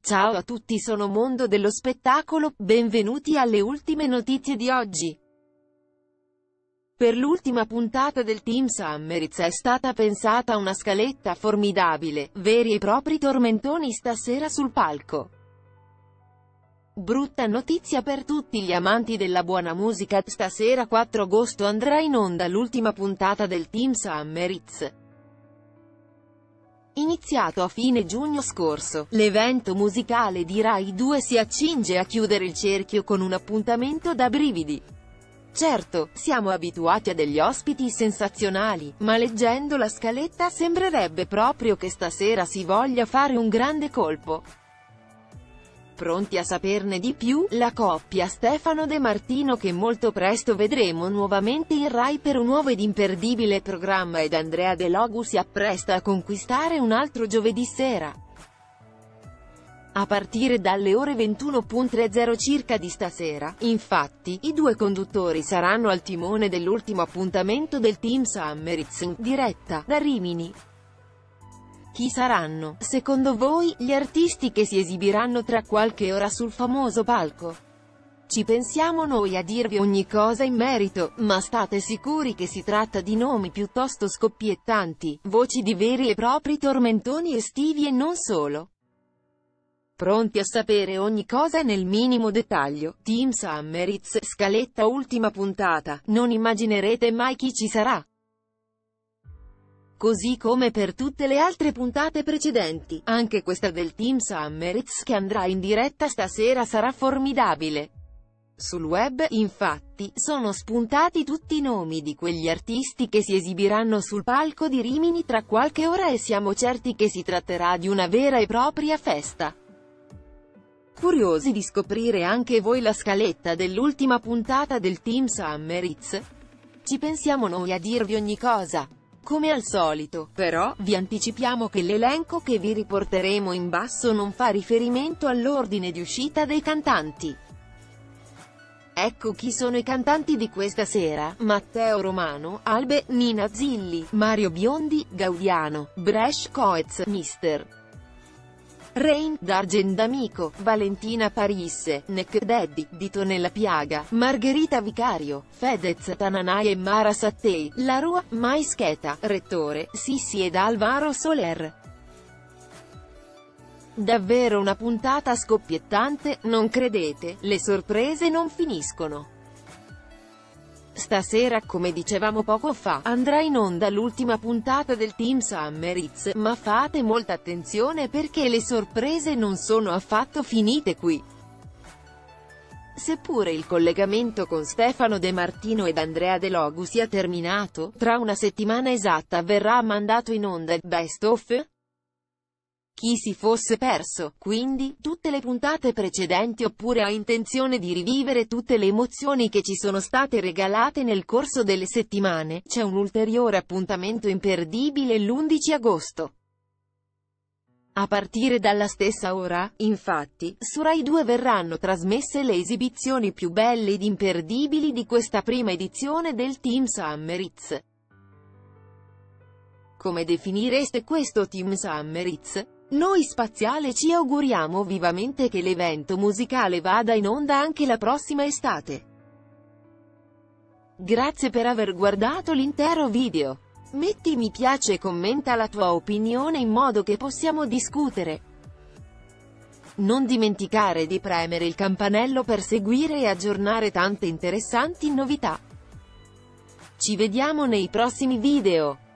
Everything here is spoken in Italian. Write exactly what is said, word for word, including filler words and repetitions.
Ciao a tutti, sono Mondo dello Spettacolo, benvenuti alle ultime notizie di oggi. Per l'ultima puntata del Team Summeritz è stata pensata una scaletta formidabile, veri e propri tormentoni stasera sul palco. Brutta notizia per tutti gli amanti della buona musica, stasera quattro agosto andrà in onda l'ultima puntata del Team Summeritz. Iniziato a fine giugno scorso, l'evento musicale di Rai due si accinge a chiudere il cerchio con un appuntamento da brividi. Certo, siamo abituati a degli ospiti sensazionali, ma leggendo la scaletta sembrerebbe proprio che stasera si voglia fare un grande colpo. Pronti a saperne di più, la coppia Stefano De Martino, che molto presto vedremo nuovamente in Rai per un nuovo ed imperdibile programma, ed Andrea De Logu si appresta a conquistare un altro giovedì sera. A partire dalle ore ventuno e trenta circa di stasera, infatti, i due conduttori saranno al timone dell'ultimo appuntamento del Team Summeritz in diretta da Rimini. Chi saranno, secondo voi, gli artisti che si esibiranno tra qualche ora sul famoso palco? Ci pensiamo noi a dirvi ogni cosa in merito, ma state sicuri che si tratta di nomi piuttosto scoppiettanti, voci di veri e propri tormentoni estivi e non solo. Pronti a sapere ogni cosa nel minimo dettaglio, Team Summeritz, scaletta ultima puntata, non immaginerete mai chi ci sarà. Così come per tutte le altre puntate precedenti, anche questa del Team Summeritz che andrà in diretta stasera sarà formidabile. Sul web, infatti, sono spuntati tutti i nomi di quegli artisti che si esibiranno sul palco di Rimini tra qualche ora e siamo certi che si tratterà di una vera e propria festa. Curiosi di scoprire anche voi la scaletta dell'ultima puntata del Team Summeritz? Ci pensiamo noi a dirvi ogni cosa. Come al solito, però, vi anticipiamo che l'elenco che vi riporteremo in basso non fa riferimento all'ordine di uscita dei cantanti. Ecco chi sono i cantanti di questa sera: Matteo Romano, Albe, Nina Zilli, Mario Biondi, Gaudiano, Brescia Coez, mister Rain, D'Argent D'Amico, Valentina Parisse, Neck Daddy, Dito Nella Piaga, Margherita Vicario, Fedez, Tananai e Mara Sattei, La Rua, Maischeta, Rettore, Sissi ed Alvaro Soler. Davvero una puntata scoppiettante, non credete? Le sorprese non finiscono. Stasera, come dicevamo poco fa, andrà in onda l'ultima puntata del Team Summeritz, ma fate molta attenzione perché le sorprese non sono affatto finite qui. Seppure il collegamento con Stefano De Martino ed Andrea De Logu sia terminato, tra una settimana esatta verrà mandato in onda il Best of Chi si fosse perso, quindi, tutte le puntate precedenti, oppure ha intenzione di rivivere tutte le emozioni che ci sono state regalate nel corso delle settimane, c'è un ulteriore appuntamento imperdibile l'undici agosto. A partire dalla stessa ora, infatti, su Rai due verranno trasmesse le esibizioni più belle ed imperdibili di questa prima edizione del Team Summeritz. Come definireste questo Team Summeritz? Noi Spaziale ci auguriamo vivamente che l'evento musicale vada in onda anche la prossima estate. Grazie per aver guardato l'intero video. Metti mi piace e commenta la tua opinione in modo che possiamo discutere. Non dimenticare di premere il campanello per seguire e aggiornare tante interessanti novità. Ci vediamo nei prossimi video.